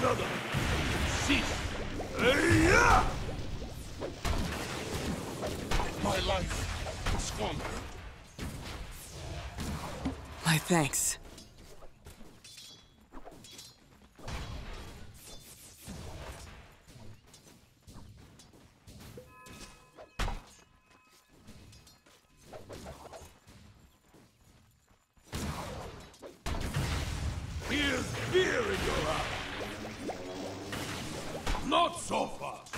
another. Cease. Yeah! My life squandered. My thanks. Here's fear in your eyes. Not so fast.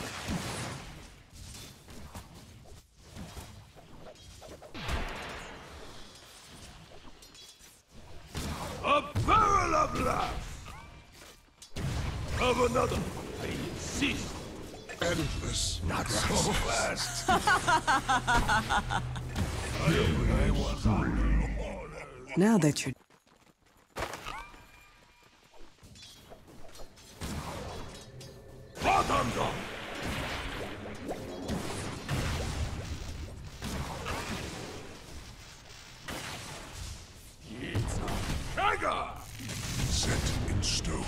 A barrel of laughs. Of another. They insist. Endless. Not so fast. Now that you're... Bottoms up. It's a dagger. Set in stone.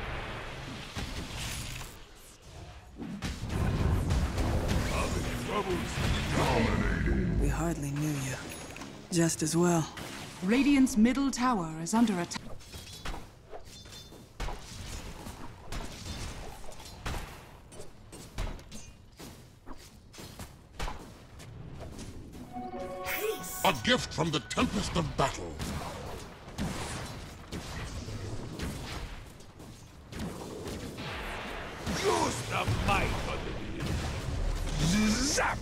Having troubles. We hardly knew you. Just as well. Radiant's middle tower is under attack. A gift from the tempest of battle. Use the might of the zap.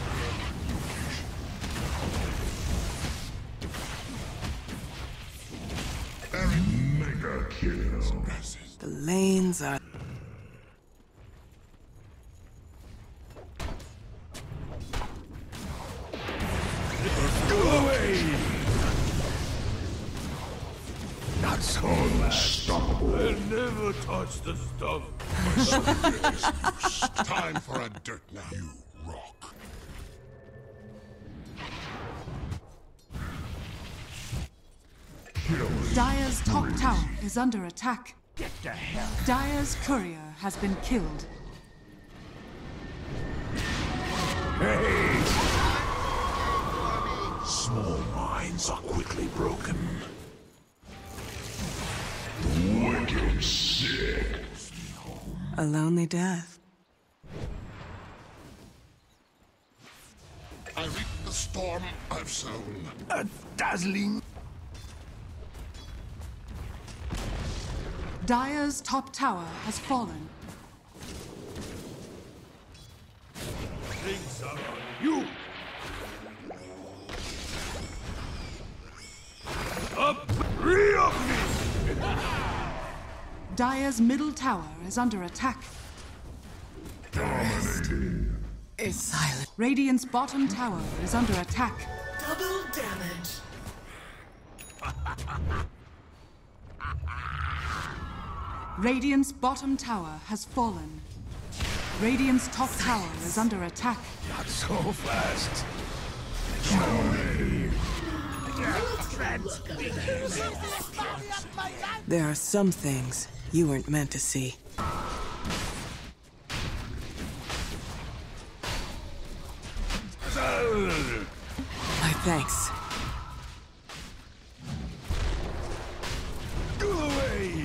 Mega kill. The lanes are... Go away! Not so unstoppable. I'll never touch the stuff. Time for a dirt now. You rock. Dire's top tower is under attack. Get the hell. Dire's courier has been killed. Hey! Small minds are quickly broken. Wicked sick. a lonely death. I reap the storm I've sown. A dazzling. Dire's top tower has fallen. Things are on you. Up, re-up me. Dire's middle tower is under attack. Is silent. Radiant's bottom tower is under attack. Double damage. Radiant's bottom tower has fallen. Radiant's top tower is under attack. Not so fast. There are some things you weren't meant to see. My thanks. Go away.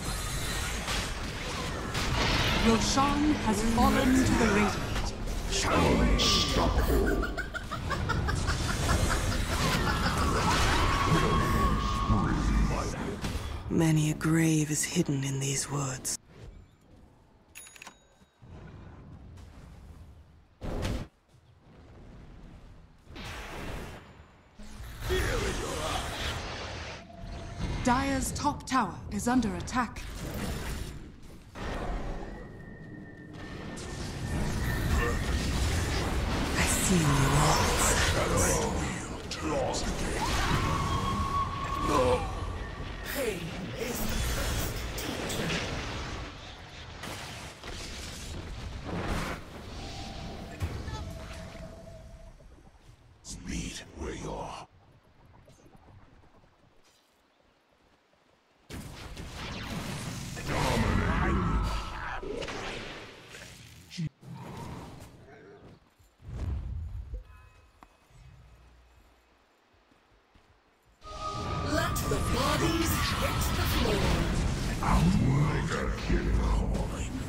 Roshan has fallen to the Radiant. Unstoppable. Many a grave is hidden in these woods. Dire's top tower is under attack. I see you all. No. Pain is the first teacher. Meet where you are.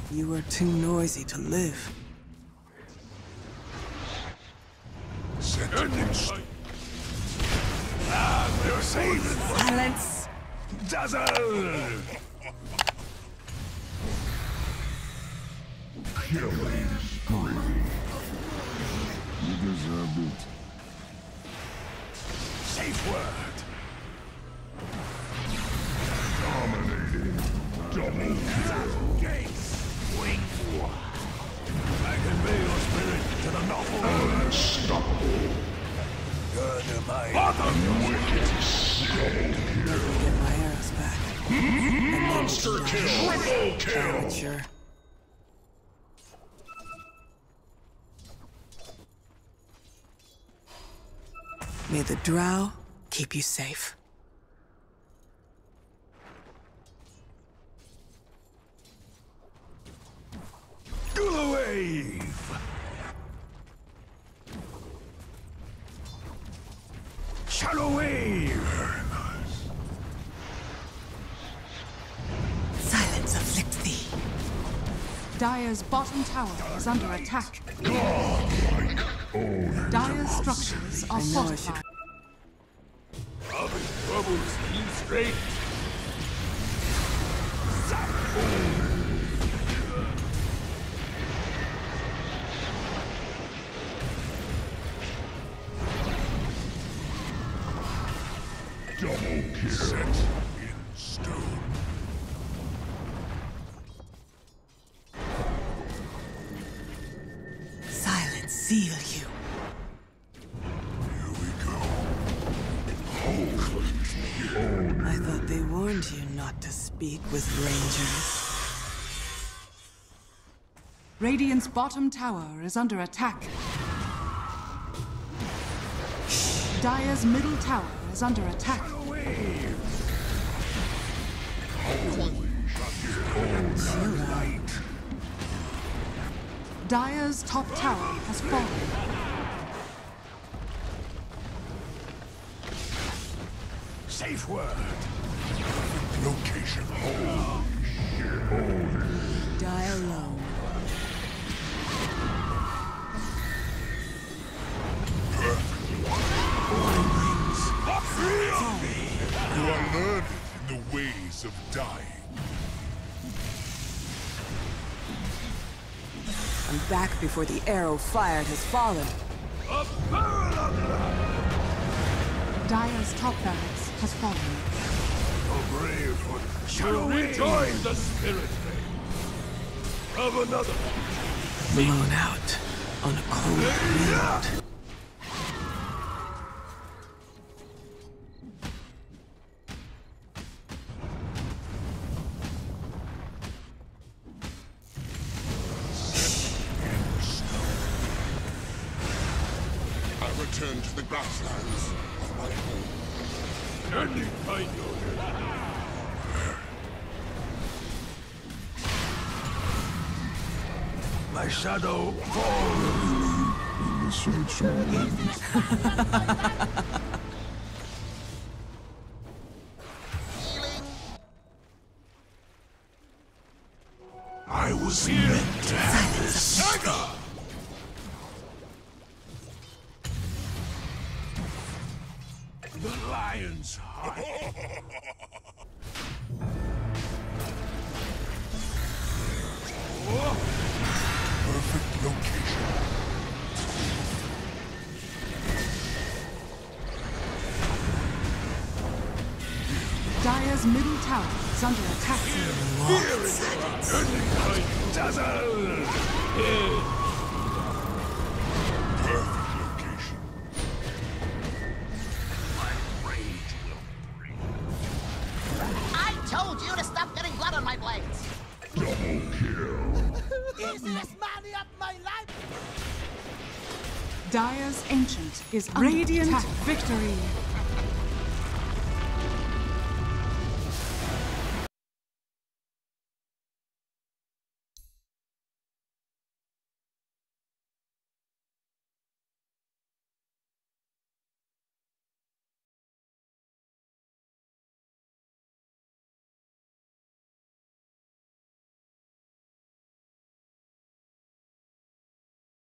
You are too noisy to live. Sentinels. We're safe. Silence! Dazzle! Killing spree. You deserve it. Safe word. Dominating. Double kill. Gates. Wing. I convey your spirit to the novel. Unstoppable. Bottom wicked. Get my arrows back. Monster kill. Triple kill. Amateur. May the drow keep you safe. Do the wave. Shadow wave. Silence afflict thee. Dire's bottom tower is under attack. Godlike. Oh, Dire's structures are I know I should. fortified. Robin troubles you straight. Double kill. Set in stone. Silence seal you. Here we go. Holy. I thought they warned you not to speak with rangers. Radiant's bottom tower is under attack. Dire's middle tower is under attack. Wave. Dire's top tower has fallen. Safe word. Location. Holy shit. Holy. Die alone. You are learned in the ways of dying. I'm back before the arrow fired has fallen. A barrel of Dire's top barracks has fallen. a brave one. Shall rejoin the spirit of another. Blown out on a cold wind. I return to the grasslands of my home. Ending my My shadow falls in the sunshine. I was meant to have this saga. The lion's heart. Perfect location. Dire's middle tower is under attack. Dazzle! Perfect location. My rage will breathe. I told you to stop getting blood on my blades! Double kill. Easiest money of my life! Dire's ancient is under Radiant attack. Victory.